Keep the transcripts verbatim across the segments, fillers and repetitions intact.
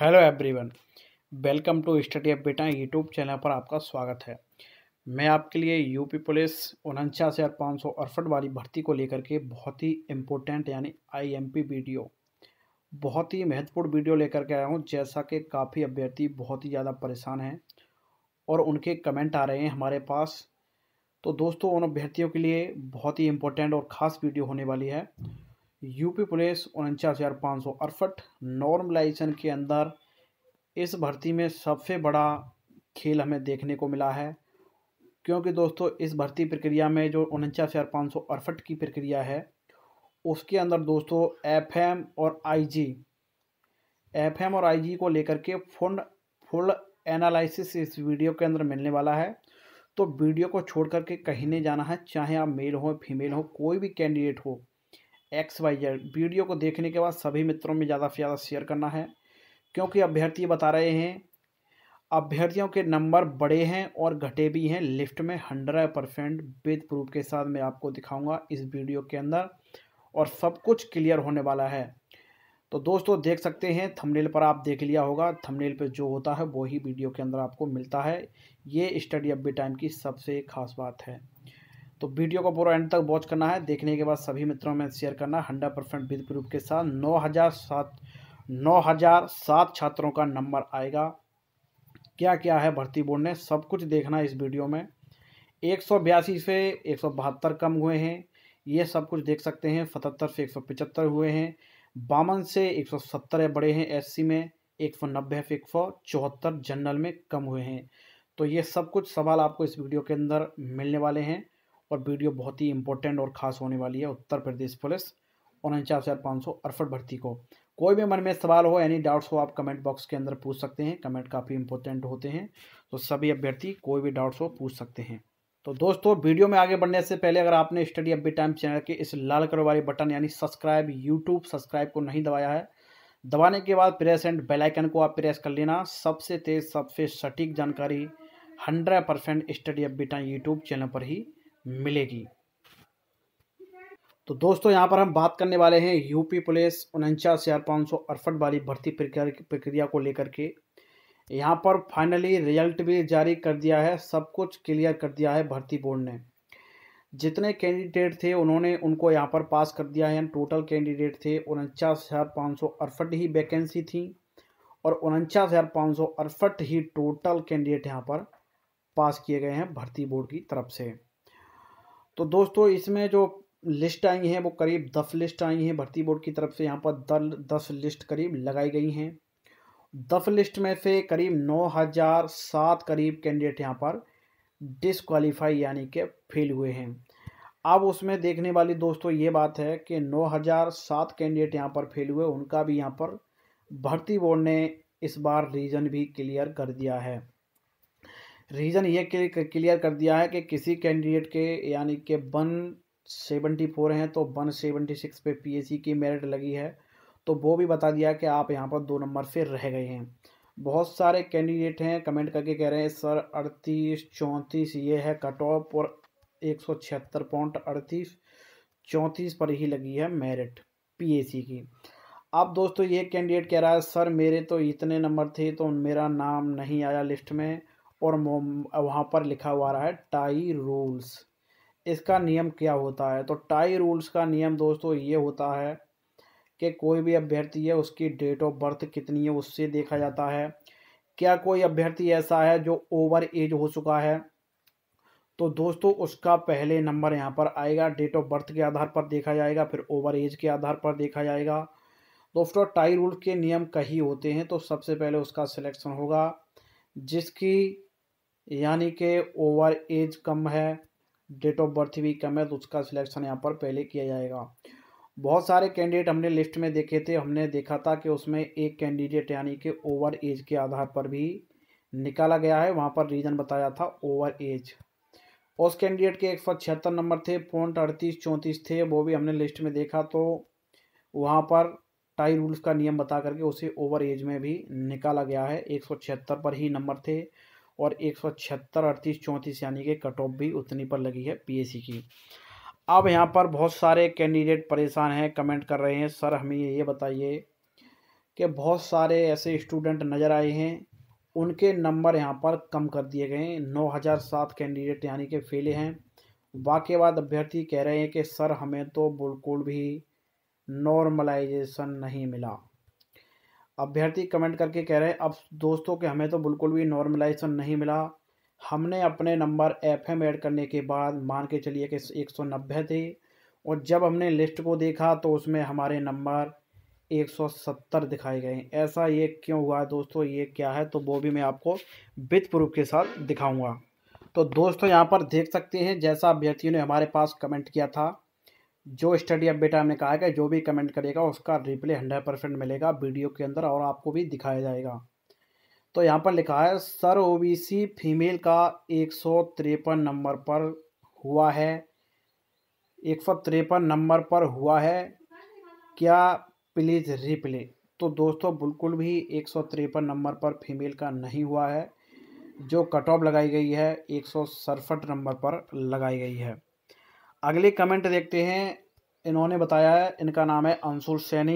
Hello everyone, welcome to study up बेटा YouTube channel पर आपका स्वागत है। मैं आपके लिए यूपी पुलिस उनचास हज़ार पाँच सौ अड़सठ वाली भर्ती को लेकर के बहुत ही इम्पोर्टेंट यानी आईएमपी वीडियो, बहुत ही महत्वपूर्ण वीडियो लेकर के आया हूं। जैसा कि काफ़ी अभ्यर्थी बहुत ही ज़्यादा परेशान हैं और उनके कमेंट आ रहे हैं हमारे पास, तो दोस्तों उन अभ्यर्थियों के लिए बहुत ही इम्पोर्टेंट और ख़ास वीडियो होने वाली है। यूपी पुलिस उनचास हज़ार पाँच सौ अड़सठ नॉर्मलाइजेशन के अंदर इस भर्ती में सबसे बड़ा खेल हमें देखने को मिला है, क्योंकि दोस्तों इस भर्ती प्रक्रिया में जो उनचास हज़ार पाँच सौ अड़सठ की प्रक्रिया है उसके अंदर दोस्तों एफएम और आईजी एफएम और आईजी को लेकर के फुल फुल एनालिसिस इस वीडियो के अंदर मिलने वाला है। तो वीडियो को छोड़ करके कहीं नहीं जाना है, चाहे आप मेल हो फीमेल हो, कोई भी कैंडिडेट हो, एक्स वाई जेड। वीडियो को देखने के बाद सभी मित्रों में ज़्यादा से ज़्यादा शेयर करना है, क्योंकि अभ्यर्थी बता रहे हैं अभ्यर्थियों के नंबर बड़े हैं और घटे भी हैं लिफ्ट में। हंड्रेड परसेंट विद प्रूफ के साथ मैं आपको दिखाऊंगा इस वीडियो के अंदर और सब कुछ क्लियर होने वाला है। तो दोस्तों देख सकते हैं, थंबनेल पर आप देख लिया होगा, थंबनेल पर जो होता है वही वीडियो के अंदर आपको मिलता है। ये स्टडी अप टाइम की सबसे खास बात है। तो वीडियो को पूरा एंड तक वॉच करना है, देखने के बाद सभी मित्रों में शेयर करना है हंड्रेड परसेंट विद प्रूफ के साथ। नौ हज़ार सात नौ हज़ार सात छात्रों का नंबर आएगा। क्या क्या है भर्ती बोर्ड ने सब कुछ देखना है इस वीडियो में। एक सौ बयासी से एक सौ बहत्तर कम हुए हैं, ये सब कुछ देख सकते हैं। सतहत्तर से एक सौ पचहत्तर हुए हैं, बावन से एक सौ सत्तर बड़े हैं एससी में, एक सौ नब्बे से एक सौ चौहत्तर जनरल में कम हुए हैं। तो ये सब कुछ सवाल आपको इस वीडियो के अंदर मिलने वाले हैं और वीडियो बहुत ही इंपॉर्टेंट और ख़ास होने वाली है उत्तर प्रदेश पुलिस उनचास हज़ार पाँच सौ अड़सठ भर्ती को। कोई भी मन में सवाल हो, एनी डाउट्स हो, आप कमेंट बॉक्स के अंदर पूछ सकते हैं। कमेंट काफ़ी इंपॉर्टेंट होते हैं, तो सभी अभ्यर्थी कोई भी डाउट्स हो पूछ सकते हैं। तो दोस्तों वीडियो में आगे बढ़ने से पहले अगर आपने स्टडी अप टाइम चैनल के इस लाल कलर वाले बटन यानी सब्सक्राइब यूट्यूब सब्सक्राइब को नहीं दबाया है, दबाने के बाद प्रेस एंड बेल आइकन को आप प्रेस कर लेना। सबसे तेज सबसे सटीक जानकारी hundred percent study up time YouTube channel पर ही मिलेगी। तो दोस्तों यहाँ पर हम बात करने वाले हैं यूपी पुलिस उनचास हज़ार पाँच सौ अड़सठ वाली भर्ती प्रक्रिया को लेकर के। यहाँ पर फाइनली रिजल्ट भी जारी कर दिया है, सब कुछ क्लियर कर दिया है भर्ती बोर्ड ने। जितने कैंडिडेट थे उन्होंने उनको यहाँ पर पास कर दिया है। टोटल कैंडिडेट थे उनचास हज़ार पाँच सौ अड़सठ ही वैकेंसी थी और उनचास हज़ार पाँच सौ अड़सठ ही टोटल कैंडिडेट यहाँ पर पास किए गए हैं भर्ती बोर्ड की तरफ से। तो दोस्तों इसमें जो लिस्ट आई हैं वो करीब दस लिस्ट आई हैं भर्ती बोर्ड की तरफ से। यहाँ पर दल दस लिस्ट करीब लगाई गई हैं। दस लिस्ट में से करीब नौ हज़ार सात करीब कैंडिडेट यहाँ पर डिसक्वालीफाई यानी कि फेल हुए हैं। अब उसमें देखने वाली दोस्तों ये बात है कि नौ हज़ार सात कैंडिडेट यहाँ पर फेल हुए, उनका भी यहाँ पर भर्ती बोर्ड ने इस बार रीज़न भी क्लियर कर दिया है। रीज़न ये क्लियर कर दिया है कि किसी कैंडिडेट के यानी कि वन सेवेंटी फोर हैं तो वन सेवेंटी सिक्स पे पीएससी की मेरिट लगी है, तो वो भी बता दिया कि आप यहाँ पर दो नंबर से रह गए हैं। बहुत सारे कैंडिडेट हैं कमेंट करके कह रहे हैं सर अड़तीस चौंतीस ये है कट ऑफ और एक सौ छिहत्तर पॉइंट अड़तीस चौंतीस पर ही लगी है मेरिट पीएससी की। अब दोस्तों ये कैंडिडेट कह रहा है सर मेरे तो इतने नंबर थे तो मेरा नाम नहीं आया लिस्ट में और वहाँ पर लिखा हुआ रहा है टाई रूल्स। इसका नियम क्या होता है? तो टाई रूल्स का नियम दोस्तों ये होता है कि कोई भी अभ्यर्थी है उसकी डेट ऑफ बर्थ कितनी है उससे देखा जाता है। क्या कोई अभ्यर्थी ऐसा है जो ओवर एज हो चुका है तो दोस्तों उसका पहले नंबर यहाँ पर आएगा। डेट ऑफ बर्थ के आधार पर देखा जाएगा, फिर ओवर एज के आधार पर देखा जाएगा। दोस्तों टाई रूल के नियम कई होते हैं, तो सबसे पहले उसका सिलेक्शन होगा जिसकी यानी कि ओवर एज कम है, डेट ऑफ बर्थ भी कम है, तो उसका सिलेक्शन यहाँ पर पहले किया जाएगा। बहुत सारे कैंडिडेट हमने लिस्ट में देखे थे, हमने देखा था कि उसमें एक कैंडिडेट यानी कि ओवर एज के आधार पर भी निकाला गया है, वहाँ पर रीज़न बताया था ओवर एज। उस कैंडिडेट के एक सौ छिहत्तर नंबर थे, पॉइंट अड़तीस चौंतीस थे, वो भी हमने लिस्ट में देखा, तो वहाँ पर टाई रूल्स का नियम बता करके उसे ओवर एज में भी निकाला गया है। एक सौ छिहत्तर पर ही नंबर थे और एक सौ छिहत्तर अड़तीस चौंतीस यानी कि कट ऑफ भी उतनी पर लगी है पीएससी की। अब यहाँ पर बहुत सारे कैंडिडेट परेशान हैं, कमेंट कर रहे हैं सर हमें ये बताइए कि बहुत सारे ऐसे स्टूडेंट नज़र आए हैं, उनके नंबर यहाँ पर कम कर दिए गए हैं। नौ हज़ार सात कैंडिडेट यानी कि फेले हैं। वाक़े बाद अभ्यर्थी कह रहे हैं कि सर हमें तो बिल्कुल भी नॉर्मलाइजेशन नहीं मिला। अभ्यर्थी कमेंट करके कह रहे हैं अब दोस्तों कि हमें तो बिल्कुल भी नॉर्मलाइजेशन नहीं मिला। हमने अपने नंबर एफएम ऐड करने के बाद मान के चलिए कि एक सौ नब्बे थे, और जब हमने लिस्ट को देखा तो उसमें हमारे नंबर एक सौ सत्तर दिखाए गए। ऐसा ये क्यों हुआ है दोस्तों, ये क्या है, तो वो भी मैं आपको विद प्रूफ के साथ दिखाऊंगा। तो दोस्तों यहाँ पर देख सकते हैं जैसा अभ्यर्थियों ने हमारे पास कमेंट किया था, जो स्टडी अपडेट हमने कहा है कि जो भी कमेंट करेगा उसका रिप्लाई हंड्रेड परसेंट मिलेगा वीडियो के अंदर और आपको भी दिखाया जाएगा। तो यहाँ पर लिखा है सर ओबीसी फीमेल का एक सौ तिरपन नंबर पर हुआ है, एक सौ तिरपन नंबर पर हुआ है क्या, प्लीज़ रिप्ले। तो दोस्तों बिल्कुल भी एक सौ तिरपन नंबर पर फीमेल का नहीं हुआ है, जो कट ऑफ लगाई गई है एक सौ सड़सठ नंबर पर लगाई गई है। अगले कमेंट देखते हैं। इन्होंने बताया है, इनका नाम है अंशुल सैनी।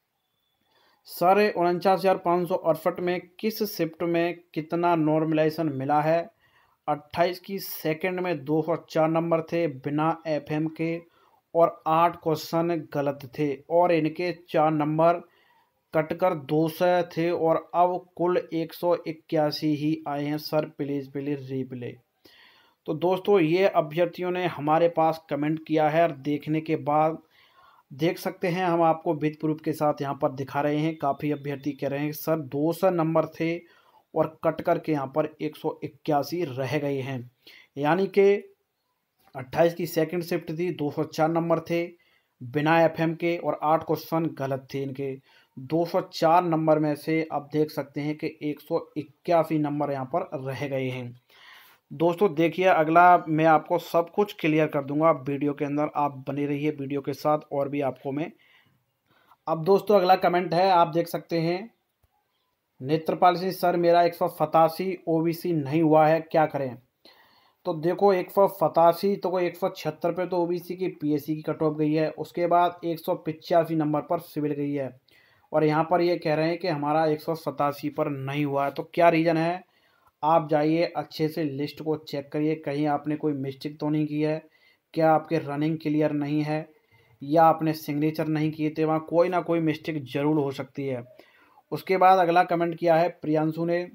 सर उनचास हज़ार पाँच सौ अड़सठ में किस शिफ्ट में कितना नॉर्मलाइजेशन मिला है। अट्ठाईस की सेकंड में दो सौ चार नंबर थे बिना एफएम के, और आठ क्वेश्चन गलत थे, और इनके चार नंबर कटकर दो सौ थे, और अब कुल एक सौ इक्यासी ही आए हैं। Sir please please replay. तो दोस्तों ये अभ्यर्थियों ने हमारे पास कमेंट किया है, और देखने के बाद देख सकते हैं हम आपको विद प्रूफ के साथ यहाँ पर दिखा रहे हैं। काफ़ी अभ्यर्थी कह रहे हैं सर दो सौ नंबर थे और कट करके यहाँ पर एक सौ इक्यासी रह गए हैं, यानी कि अट्ठाईस की सेकंड शिफ्ट थी, दो सौ चार नंबर थे बिना एफएम के, और आठ क्वेश्चन गलत थे इनके। दो सौ चार नंबर में से अब देख सकते हैं कि एक सौ इक्यासी नंबर यहाँ पर रह गए हैं। दोस्तों देखिए अगला मैं आपको सब कुछ क्लियर कर दूंगा वीडियो के अंदर, आप बने रहिए वीडियो के साथ और भी आपको मैं। अब दोस्तों अगला कमेंट है, आप देख सकते हैं नेत्रपाल सिंह सर मेरा एक सौ सतासी ओबीसी नहीं हुआ है क्या करें। तो देखो एक सौ सतासी तो कोई एक सौ छिहत्तर पे तो ओबीसी की पीएससी की कट ऑफ गई है, उसके बाद एक सौ पिचासी नंबर पर सिविल गई है, और यहाँ पर ये कह रहे हैं कि हमारा एक सौ सतासी पर नहीं हुआ है। तो क्या रीज़न है, आप जाइए अच्छे से लिस्ट को चेक करिए, कहीं आपने कोई मिस्टेक तो नहीं की है, क्या आपके रनिंग क्लियर नहीं है, या आपने सिग्नेचर नहीं किए थे, वहाँ कोई ना कोई मिस्टेक ज़रूर हो सकती है। उसके बाद अगला कमेंट किया है प्रियांशु ने,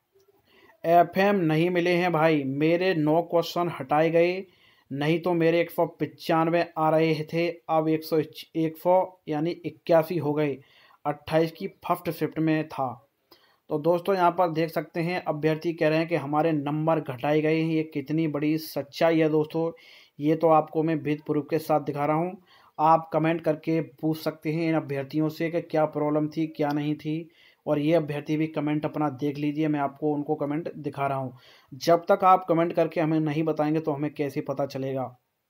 एफएम नहीं मिले हैं भाई, मेरे नौ क्वेश्चन हटाए गए, नहीं तो मेरे एक सौ पचानवे आ रहे थे, अब एक सौ एक सौ यानी इक्यासी हो गए, अट्ठाईस की फर्स्ट शिफ्ट में था। तो दोस्तों यहाँ पर देख सकते हैं अभ्यर्थी कह रहे हैं कि हमारे नंबर घटाए गए हैं। ये कितनी बड़ी सच्चाई है दोस्तों, ये तो आपको मैं विद प्रूफ के साथ दिखा रहा हूँ। आप कमेंट करके पूछ सकते हैं इन अभ्यर्थियों से कि क्या प्रॉब्लम थी क्या नहीं थी, और ये अभ्यर्थी भी कमेंट अपना देख लीजिए, मैं आपको उनको कमेंट दिखा रहा हूँ। जब तक आप कमेंट करके हमें नहीं बताएंगे तो हमें कैसे पता चलेगा।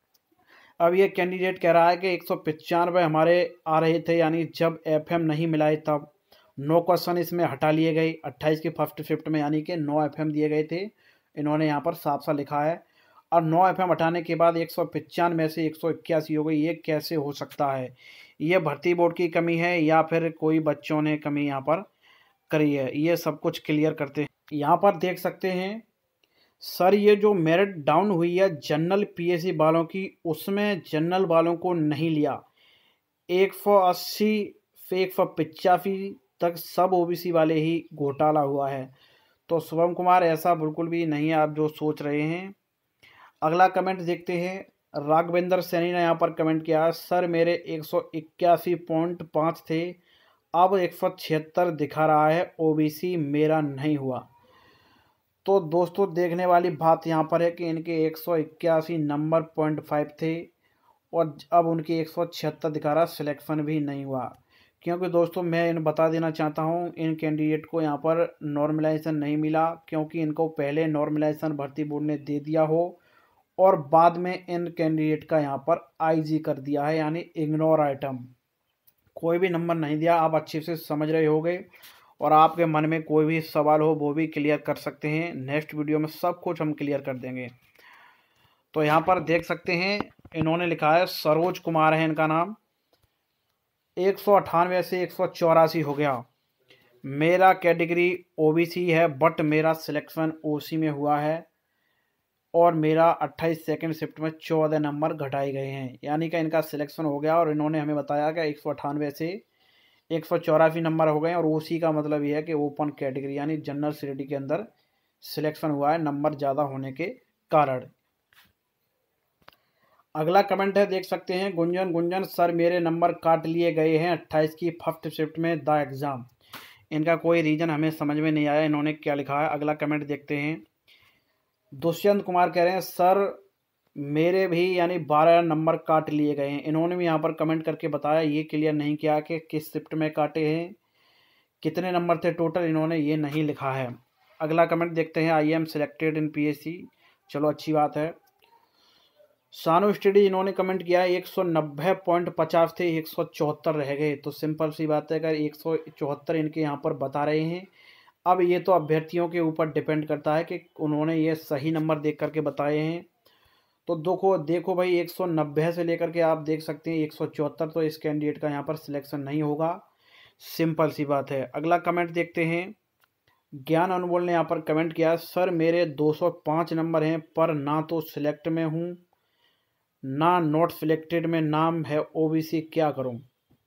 अब ये कैंडिडेट कह रहा है कि एक सौ पचानवे हमारे आ रहे थे, यानी जब एफएम नहीं मिलाए तब नौ क्वेश्चन इसमें हटा लिए गए अट्ठाईस की फर्स्ट शिफ्ट में, यानी कि नौ एफएम दिए गए थे, इन्होंने यहाँ पर साफ सा लिखा है। और नौ एफएम हटाने के बाद एक सौ पचानवे में से एक सौ इक्यासी हो गई, ये कैसे हो सकता है। ये भर्ती बोर्ड की कमी है या फिर कोई बच्चों ने कमी यहाँ पर करी है, ये सब कुछ क्लियर करते हैं। यहाँ पर देख सकते हैं सर ये जो मेरिट डाउन हुई है जनरल पीएससी वालों की, उसमें जनरल वालों को नहीं लिया, एक सौ अस्सी से एक सौ पचासी तक सब ओबीसी वाले ही घोटाला हुआ है। तो शुभम कुमार ऐसा बिल्कुल भी नहीं है आप जो सोच रहे हैं। अगला कमेंट देखते हैं, राघवेंद्र सैनी ने यहाँ पर कमेंट किया, सर मेरे एक सौ इक्यासी पॉइंट पाँच थे, अब एक सौ छिहत्तर दिखा रहा है, ओबीसी मेरा नहीं हुआ। तो दोस्तों देखने वाली बात यहाँ पर है कि इनके एक सौ इक्यासी नंबर पॉइंट फाइव थे, और अब उनके एक सौ छिहत्तर दिखा रहा, सिलेक्शन भी नहीं हुआ। क्योंकि दोस्तों मैं इन बता देना चाहता हूँ इन कैंडिडेट को यहाँ पर नॉर्मलाइजेशन नहीं मिला, क्योंकि इनको पहले नॉर्मलाइजेशन भर्ती बोर्ड ने दे दिया हो, और बाद में इन कैंडिडेट का यहाँ पर आईजी कर दिया है, यानी इग्नोर आइटम, कोई भी नंबर नहीं दिया। आप अच्छे से समझ रहे होंगे, और आपके मन में कोई भी सवाल हो वो भी क्लियर कर सकते हैं, नेक्स्ट वीडियो में सब कुछ हम क्लियर कर देंगे। तो यहाँ पर देख सकते हैं इन्होंने लिखा है, सरोज कुमार है इनका नाम, एक सौ अट्ठानवे से एक सौ चौरासी हो गया, मेरा कैटेगरी ओबीसी है बट मेरा सिलेक्शन ओसी में हुआ है और मेरा अट्ठाईस सेकंड शिफ्ट में चौदह नंबर घटाए गए हैं, यानी कि इनका सिलेक्शन हो गया और इन्होंने हमें बताया कि एक सौ अट्ठानवे से एक सौ चौरासी नंबर हो गए। और ओसी का मतलब ये है कि ओपन कैटेगरी यानी जनरल श्रेणी के अंदर सिलेक्शन हुआ है नंबर ज़्यादा होने के कारण। अगला कमेंट है, देख सकते हैं, गुंजन गुंजन सर मेरे नंबर काट लिए गए हैं अट्ठाईस की फर्स्ट शिफ्ट में द एग्ज़ाम। इनका कोई रीज़न हमें समझ में नहीं आया, इन्होंने क्या लिखा है। अगला कमेंट देखते हैं। दुष्यंत कुमार कह रहे हैं सर मेरे भी यानी बारह नंबर काट लिए गए हैं। इन्होंने भी यहाँ पर कमेंट करके बताया, ये क्लियर नहीं किया कि किस शिफ्ट में काटे हैं, कितने नंबर थे टोटल, इन्होंने ये नहीं लिखा है। अगला कमेंट देखते हैं, I am selected in PSC, चलो अच्छी बात है। सानू स्टडी इन्होंने कमेंट किया है एक सौ नब्बे पॉइंट पचास थे, एक सौ चौहत्तर रह गए। तो सिंपल सी बात है, अगर एक सौ चौहत्तर इनके यहाँ पर बता रहे हैं, अब ये तो अभ्यर्थियों के ऊपर डिपेंड करता है कि उन्होंने ये सही नंबर देख करके बताए हैं। तो देखो देखो भाई एक सौ नब्बे से लेकर के आप देख सकते हैं एक सौ चौहत्तर, तो इस कैंडिडेट का यहाँ पर सिलेक्शन नहीं होगा, सिंपल सी बात है। अगला कमेंट देखते हैं। ज्ञान अनमोल ने यहाँ पर कमेंट किया, सर मेरे दो सौ पाँच नंबर हैं पर ना तो सिलेक्ट में हूँ ना नॉट सिलेक्टेड में नाम है ओबीसी, क्या करूँ।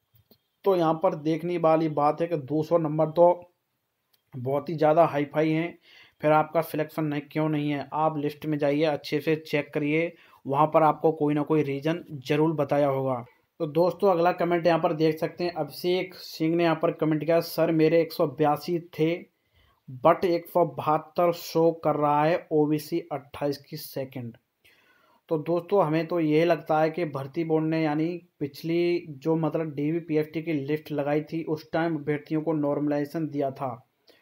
तो यहाँ पर देखने वाली बात है कि दो सौ नंबर तो बहुत ही ज़्यादा हाई फाई हैं, फिर आपका सिलेक्शन नहीं क्यों नहीं है। आप लिस्ट में जाइए, अच्छे से चेक करिए, वहाँ पर आपको कोई ना कोई रीज़न ज़रूर बताया होगा। तो दोस्तों अगला कमेंट यहाँ पर देख सकते हैं, अभिषेक सिंह ने यहाँ पर कमेंट किया, सर मेरे एक सौ बयासी थे बट एक सौ बहत्तर शो कर रहा है ओबीसी अट्ठाईस की सेकंड। तो दोस्तों हमें तो यही लगता है कि भर्ती बोर्ड ने यानी पिछली जो मतलब डीबीपीएसटी की लिस्ट लगाई थी उस टाइम अभ्यर्थियों को नॉर्मलाइजेशन दिया था,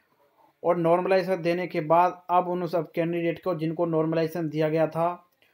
और नॉर्मलाइजेशन देने के बाद अब उन सब कैंडिडेट को जिनको नॉर्मलाइजेशन दिया गया था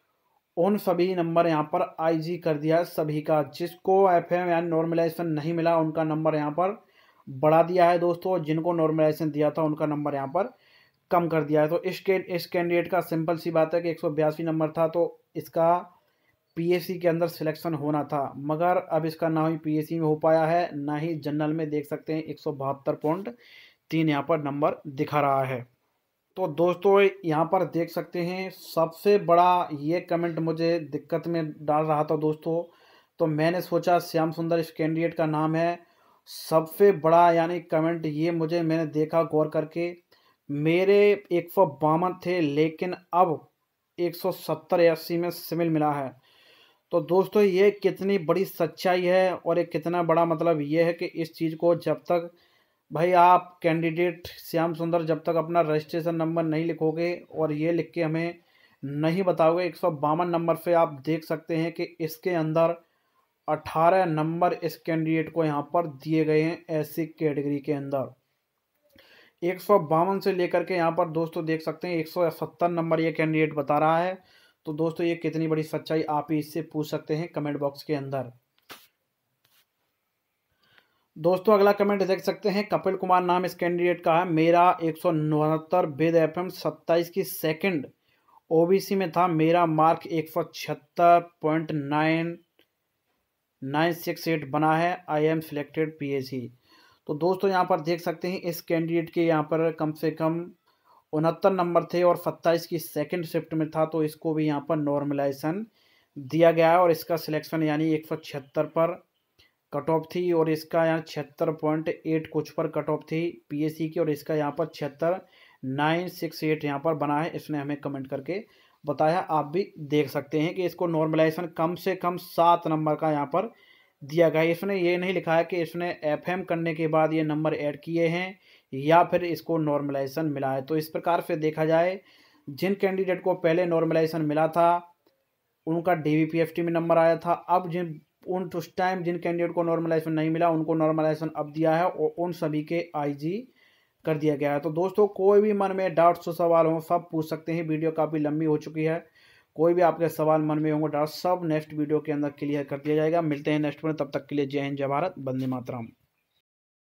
उन सभी नंबर यहाँ पर आईजी कर दिया है सभी का। जिसको एफएम यानी नॉर्मलाइजेशन नहीं मिला उनका नंबर यहाँ पर बढ़ा दिया है दोस्तों, जिनको नॉर्मलाइजेशन दिया था उनका नंबर यहाँ पर कम कर दिया है। तो इस के इस कैंडिडेट का सिंपल सी बात है कि एक सौ बयासी नंबर था तो इसका पीएससी के अंदर सिलेक्शन होना था, मगर अब इसका ना ही पीएससी में हो पाया है ना ही जनरल में। देख सकते हैं एक सौ बहत्तर पॉइंट तीन यहाँ पर नंबर दिखा रहा है। तो दोस्तों यहाँ पर देख सकते हैं सबसे बड़ा ये कमेंट मुझे दिक्कत में डाल रहा था दोस्तों, तो मैंने सोचा श्याम सुंदर इस कैंडिडेट का नाम है। सबसे बड़ा यानी कमेंट ये मुझे मैंने देखा गौर करके, मेरे एक सौ बावन थे लेकिन अब एक सौ सत्तर अस्सी में सिविल मिला है। तो दोस्तों ये कितनी बड़ी सच्चाई है और एक कितना बड़ा मतलब ये है कि इस चीज़ को जब तक भाई आप कैंडिडेट श्याम सुंदर जब तक अपना रजिस्ट्रेशन नंबर नहीं लिखोगे और ये लिख के हमें नहीं बताओगे, एक सौ बावन नंबर से आप देख सकते हैं कि इसके अंदर अठारह नंबर इस कैंडिडेट को यहाँ पर दिए गए हैं एससी कैटेगरी के अंदर। एक सौ बावन से लेकर के यहाँ पर दोस्तों देख सकते हैं एक सौ सत्तर नंबर ये कैंडिडेट बता रहा है। तो दोस्तों ये कितनी बड़ी सच्चाई आप ही इससे पूछ सकते हैं कमेंट बॉक्स के अंदर। दोस्तों अगला कमेंट देख सकते हैं, कपिल कुमार नाम इस कैंडिडेट का है, मेरा एक सौ उनहत्तर वेद एफएम सत्ताईस की सेकंड ओबीसी में था, मेरा मार्क एक सौ छिहत्तर point nine nine six eight बना है, आई एम सिलेक्टेड पीएससी। तो दोस्तों यहाँ पर देख सकते हैं इस कैंडिडेट के यहाँ पर कम से कम उनहत्तर नंबर थे और सत्ताईस की सेकंड शिफ्ट में था, तो इसको भी यहाँ पर नॉर्मलाइजेशन दिया गया है और इसका सिलेक्शन यानी एक सौ छिहत्तर पर कट ऑफ थी और इसका यहाँ छिहत्तर पॉइंट एट कुछ पर कट ऑफ थी पीएससी की, और इसका यहाँ पर छिहत्तर नाइन सिक्स एट यहाँ पर बना है। इसने हमें कमेंट करके बताया, आप भी देख सकते हैं कि इसको नॉर्मलाइजेशन कम से कम सात नंबर का यहाँ पर दिया गया है। इसने ये नहीं लिखा है कि इसने एफएम करने के बाद ये नंबर ऐड किए हैं या फिर इसको नॉर्मलाइजेशन मिला है। तो इस प्रकार से देखा जाए जिन कैंडिडेट को पहले नॉर्मलाइजेशन मिला था उनका डीबीपीएसटी में नंबर आया था, अब जिन उन उस टाइम जिन कैंडिडेट को नॉर्मलाइजेशन नहीं मिला उनको नॉर्मलाइजेशन अब दिया है और उन सभी के आईजी कर दिया गया है। तो दोस्तों कोई भी मन में डाउट्स सवाल हो सब पूछ सकते हैं, वीडियो काफ़ी लंबी हो चुकी है, कोई भी आपके सवाल मन में होंगे डाउट सब नेक्स्ट वीडियो के अंदर क्लियर कर दिया जाएगा। मिलते हैं नेक्स्ट में, तब तक के लिए जय हिंद जय भारत, वंदे मातरम।